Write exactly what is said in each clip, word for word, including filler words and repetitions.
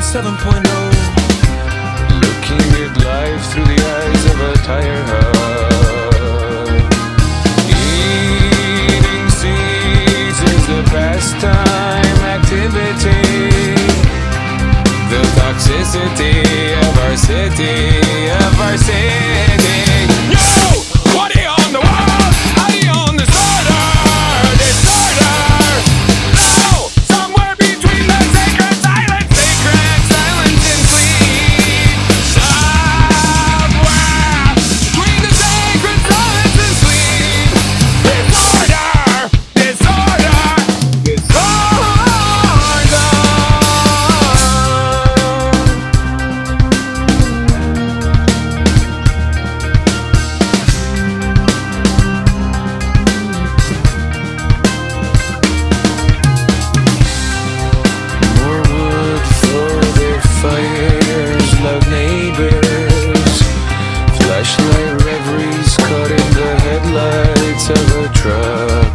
seven point oh. Looking at life through the eyes of a tire hub. Eating seeds is a pastime activity. The toxicity of our city, of our city. Yo! What are you on the wall? How do you on the disorder? Disorder! No! Somewhere between the sacred silence, sacred silence and sleep. Somewhere between the sacred silence and sleep. Disorder! Disorder! Disorder! Flashlight reveries caught in the headlights of a truck.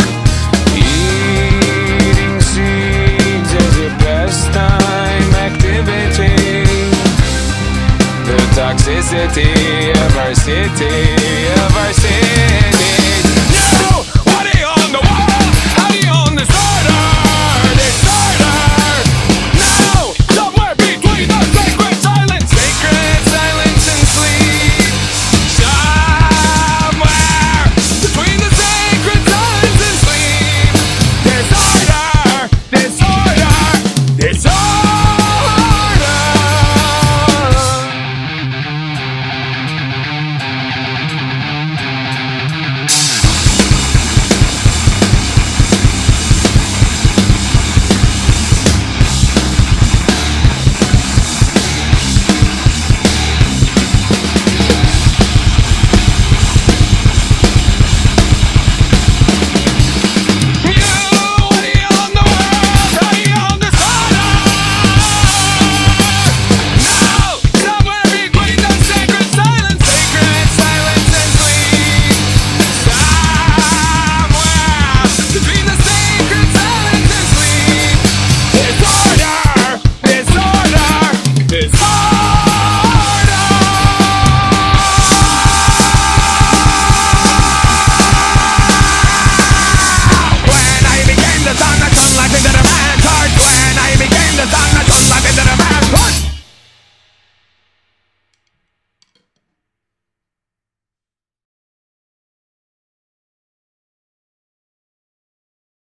Eating seeds as a pastime activity. The toxicity of our city.